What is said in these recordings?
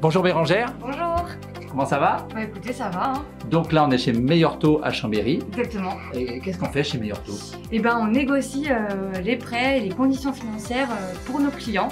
Bonjour Bérangère, Bonjour. comment ça va? Bah écoutez, ça va. Hein. Donc là on est chez Meilleur Taux à Chambéry. Exactement. Et qu'est-ce qu'on fait chez Meilleur Taux? Et ben on négocie les prêts et les conditions financières pour nos clients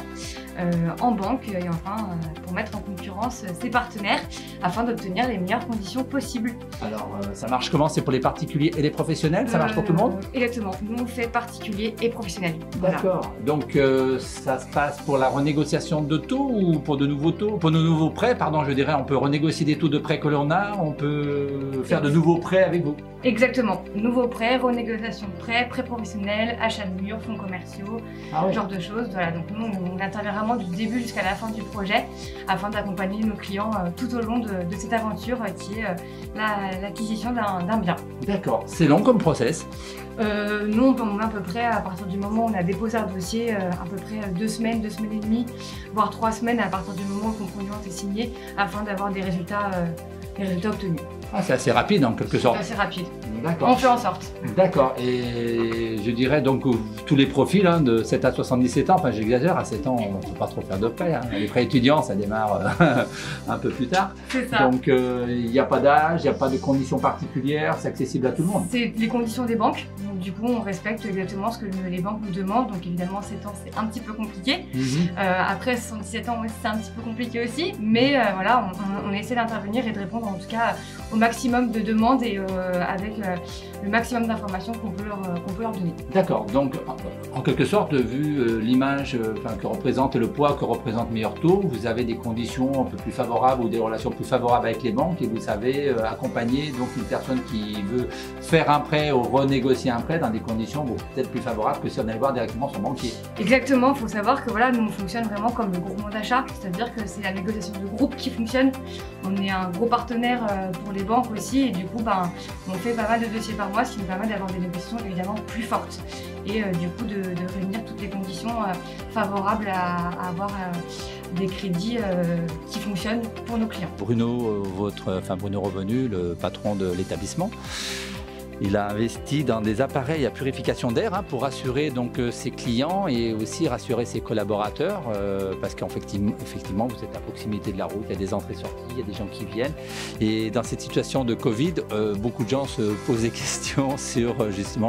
en banque et enfin pour mettre en concurrence ses partenaires afin d'obtenir les meilleures conditions possibles. Alors ça marche comment? C'est pour les particuliers et les professionnels? Ça marche pour tout le monde? Exactement. Nous on fait particuliers et professionnels. Voilà. D'accord. Donc ça se passe pour la renégociation de taux ou pour de nouveaux taux? Pour de nouveaux prêts, pardon, je dirais, on peut renégocier des taux de prêts que l'on a, on peut faire de nouveaux prêts avec vous? Exactement. Nouveaux prêts, renégociation de prêts, prêts professionnels, achat de murs, fonds commerciaux, ce genre de choses. Voilà. Donc nous on intervient vraiment du début jusqu'à la fin du projet afin d'accompagner nos clients tout au long de cette aventure qui est l'acquisition d'un bien. D'accord. C'est long comme process? Nous on met à peu près à partir du moment où on a déposé un dossier à peu près 2 semaines et demie, voire 3 semaines à partir du moment où le compte rendu est signé afin d'avoir des résultats obtenus. Ah, c'est assez rapide en quelque sorte. C'est assez rapide. D'accord. On fait en sorte. D'accord. Et je dirais donc tous les profils de 7 à 77 ans, enfin j'exagère, à 7 ans on ne peut pas trop faire de prêts. Les prêts étudiants ça démarre un peu plus tard. C'est ça. Donc il n'y a pas d'âge, il n'y a pas de conditions particulières, c'est accessible à tout le monde. C'est les conditions des banques. Donc, du coup on respecte exactement ce que les banques nous demandent. Donc évidemment 7 ans c'est un petit peu compliqué. Après 77 ans c'est un petit peu compliqué aussi. Mais voilà, on essaie d'intervenir et de répondre en tout cas au maximum de demandes et avec le maximum d'informations qu'on peut leur donner. D'accord, donc en quelque sorte, vu l'image que représente et le poids que représente Meilleur Taux, vous avez des conditions un peu plus favorables ou des relations plus favorables avec les banques et vous savez accompagner donc une personne qui veut faire un prêt ou renégocier un prêt dans des conditions peut-être plus favorables que si on allait voir directement son banquier. Exactement, il faut savoir que voilà, nous on fonctionne vraiment comme le groupement d'achat, c'est-à-dire que c'est la négociation de groupe qui fonctionne. On est un gros partenaire pour les banques aussi et du coup on fait pas mal de dossiers par mois, ce qui nous permet d'avoir des négociations évidemment plus fortes et du coup de réunir toutes les conditions favorables à avoir des crédits qui fonctionnent pour nos clients. Bruno, Bruno Revenu, le patron de l'établissement, il a investi dans des appareils à purification d'air pour rassurer donc ses clients et aussi rassurer ses collaborateurs parce qu'effectivement vous êtes à proximité de la route, il y a des entrées-sorties, il y a des gens qui viennent et dans cette situation de Covid, beaucoup de gens se posent des questions sur justement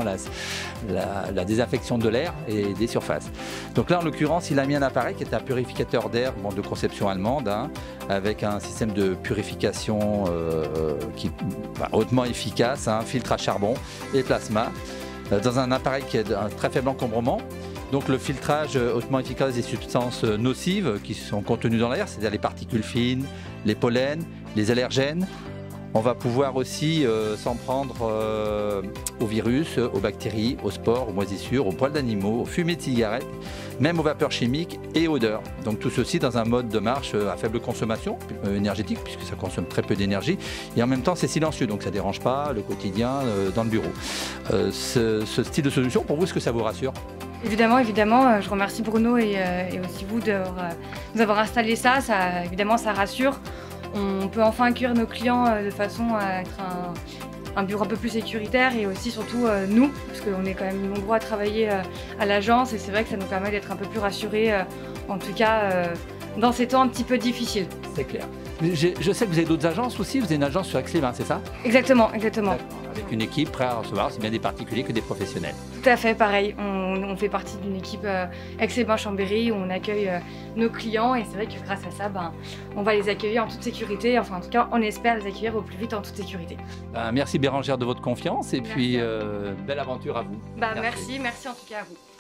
la désinfection de l'air et des surfaces. Donc là en l'occurrence il a mis un appareil qui est un purificateur d'air de conception allemande avec un système de purification qui est hautement efficace, un filtre à charbon et plasma dans un appareil qui est d'un très faible encombrement. Donc le filtrage hautement efficace des substances nocives qui sont contenues dans l'air, c'est-à-dire les particules fines, les pollens, les allergènes. On va pouvoir aussi s'en prendre aux virus, aux bactéries, aux spores, aux moisissures, aux poils d'animaux, aux fumées de cigarettes, même aux vapeurs chimiques et odeurs. Donc tout ceci dans un mode de marche à faible consommation énergétique, puisque ça consomme très peu d'énergie, et en même temps c'est silencieux, donc ça ne dérange pas le quotidien dans le bureau. Ce style de solution, pour vous, est-ce que ça vous rassure ? Évidemment, je remercie Bruno et aussi vous de nous avoir installé ça. Évidemment, ça rassure. On peut enfin accueillir nos clients de façon à être un bureau un peu plus sécuritaire et aussi surtout nous, parce qu'on est quand même nombreux à travailler à l'agence et c'est vrai que ça nous permet d'être un peu plus rassurés, en tout cas dans ces temps un petit peu difficiles. C'est clair. Je sais que vous avez d'autres agences aussi, vous avez une agence sur Aix-les-Bains, c'est ça? Exactement. Avec une équipe prête à recevoir aussi bien des particuliers que des professionnels. Tout à fait, pareil. On fait partie d'une équipe Aix-les-Bains-Chambéry où on accueille nos clients et c'est vrai que grâce à ça, on va les accueillir en toute sécurité. Enfin, en tout cas, on espère les accueillir au plus vite en toute sécurité. Merci Bérangère de votre confiance et puis belle aventure à vous. Merci en tout cas à vous.